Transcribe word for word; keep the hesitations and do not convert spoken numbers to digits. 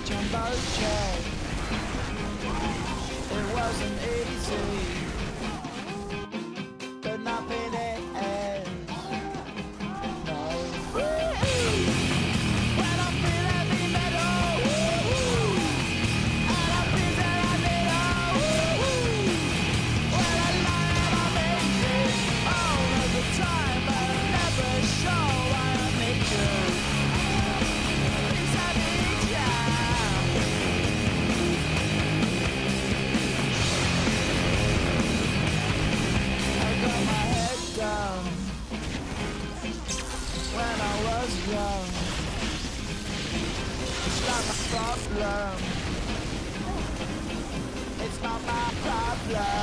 jumbo jet. It wasn't easy, but nothing is. No. When I feel heavy metal, and I feel that I need a when I lie and I'm amazing all of the time, but I never show why I need you. Things I need ya. I got my head down when I was young. It's not my problem. It's not my problem.